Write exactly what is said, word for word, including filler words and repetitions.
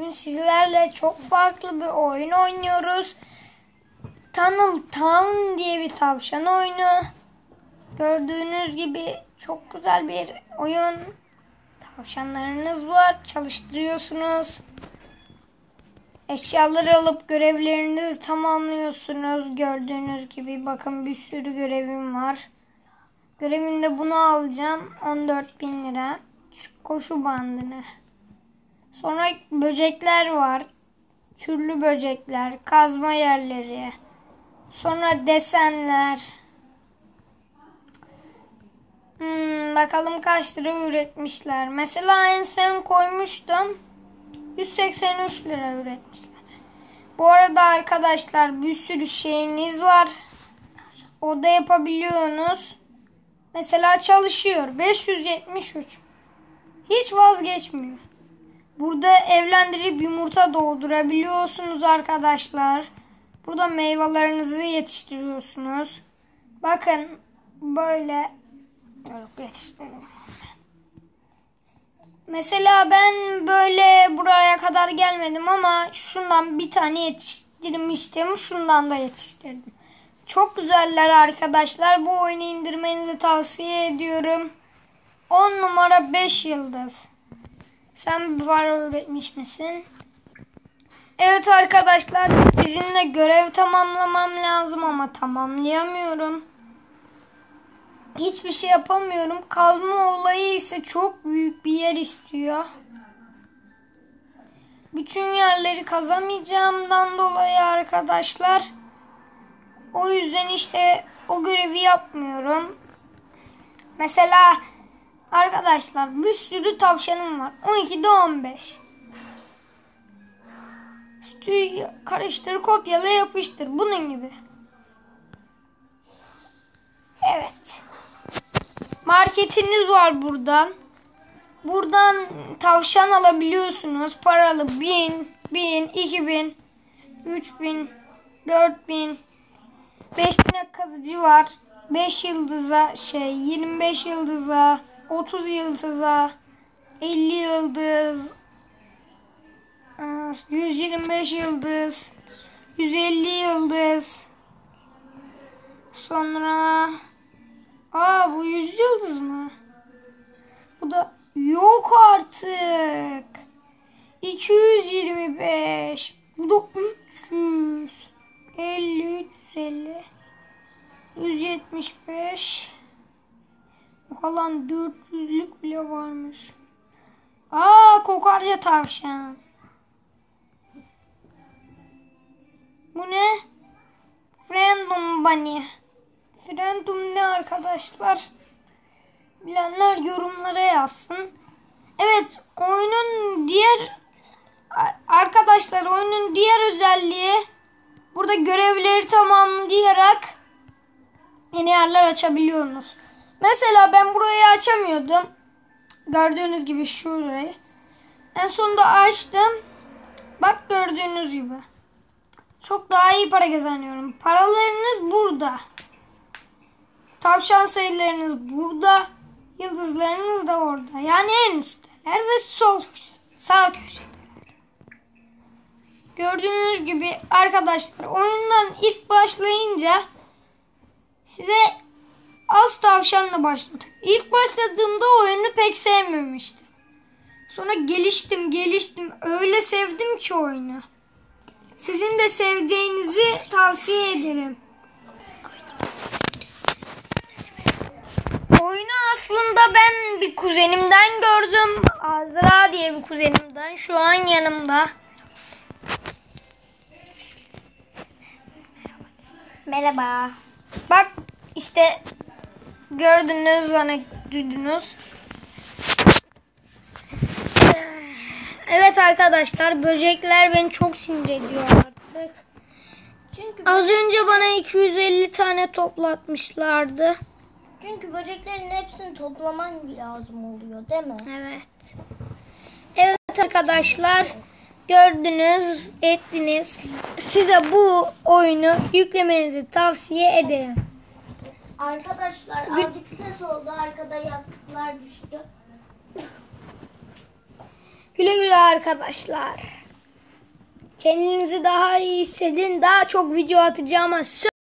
bugün sizlerle çok farklı bir oyun oynuyoruz. Tunnel Town diye bir tavşan oyunu. Gördüğünüz gibi çok güzel bir oyun. Tavşanlarınız var, çalıştırıyorsunuz. Eşyaları alıp görevlerinizi tamamlıyorsunuz. Gördüğünüz gibi bakın bir sürü görevim var. Görevimde bunu alacağım. on dört bin lira. Şu koşu bandını. Sonra böcekler var. Türlü böcekler, kazma yerleri. Sonra desenler. Hmm, bakalım kaç lira üretmişler. Mesela en son koymuştum. yüz seksen üç lira üretmişler. Bu arada arkadaşlar bir sürü şeyiniz var. Oda yapabiliyorsunuz. Mesela çalışıyor. beş yüz yetmiş üç. Hiç vazgeçmiyor. Burada evlendirip yumurta doğdurabiliyorsunuz arkadaşlar. Burada meyvelerinizi yetiştiriyorsunuz. Bakın böyle. Yok, yetiştirmiyorum. Mesela ben böyle buraya kadar gelmedim ama şundan bir tane yetiştirmiştim. Şundan da yetiştirdim. Çok güzeller arkadaşlar. Bu oyunu indirmenizi tavsiye ediyorum. on numara beş yıldız. Sen bir var öğretmiş misin? Evet arkadaşlar, sizinle görev tamamlamam lazım ama tamamlayamıyorum. Hiçbir şey yapamıyorum. Kazma olayı ise çok büyük bir yer istiyor. Bütün yerleri kazamayacağımdan dolayı arkadaşlar, o yüzden işte o görevi yapmıyorum. Mesela arkadaşlar bir sürü tavşanım var. on ikide on beş. Sütü karıştır, kopyala, yapıştır. Bunun gibi. Evet. Marketiniz var buradan. Buradan tavşan alabiliyorsunuz. Paralı bin, bin, iki bin, üç bin, dört bin, beş bine kazıcı var. beş yıldıza şey, yirmi beş yıldıza, otuz yıldıza, elli yıldız, yüz yirmi beş yıldız, yüz elli yıldız. Sonra aa bu yüz yıldız mı? Bu da yok artık. iki yüz yirmi beş. Bu da üç yüz elli, üç yüz elli. yüz yetmiş beş. Falan dört yüzlük bile varmış. Aa kokarca tavşan. Bu ne? Friendum bunny. Friendum ne arkadaşlar? Bilenler yorumlara yazsın. Evet, oyunun diğer arkadaşlar oyunun diğer özelliği burada görevleri tamamlayarak yeni yerler açabiliyorsunuz. Mesela ben burayı açamıyordum. Gördüğünüz gibi şurayı. En sonunda açtım. Bak gördüğünüz gibi. Çok daha iyi para kazanıyorum. Paralarınız burada. Tavşan sayılarınız burada. Yıldızlarınız da orada. Yani en üstteler ve sol köşe, sağ köşe. Gördüğünüz gibi arkadaşlar oyundan ilk başlayınca size az tavşanla başlatıyor. İlk başladığımda oyunu pek sevmemiştim. Sonra geliştim geliştim. Öyle sevdim ki oyunu. Sizin de seveceğinizi tavsiye ederim. Oyunu aslında ben bir kuzenimden gördüm. Azra diye bir kuzenimden. Şu an yanımda. Merhaba. Bak işte gördünüz, hani duydunuz. Evet arkadaşlar, böcekler beni çok sinir ediyor artık. Çünkü az önce bana iki yüz elli tane toplatmışlardı. Çünkü böceklerin hepsini toplaman lazım oluyor, değil mi? Evet. Evet arkadaşlar, gördünüz, ettiniz. Size bu oyunu yüklemenizi tavsiye ederim. Arkadaşlar azıcık ses oldu. Arkada yastıklar düştü. Güle güle arkadaşlar. Kendinizi daha iyi hissedin. Daha çok video atacağıma söz